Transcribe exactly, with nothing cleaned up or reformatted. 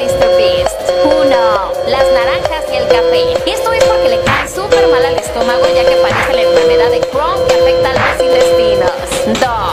míster Beast. Uno. Las naranjas y el café. Esto es porque le cae súper mal al estómago, ya que padece la enfermedad de Crohn que afecta a los intestinos. Dos.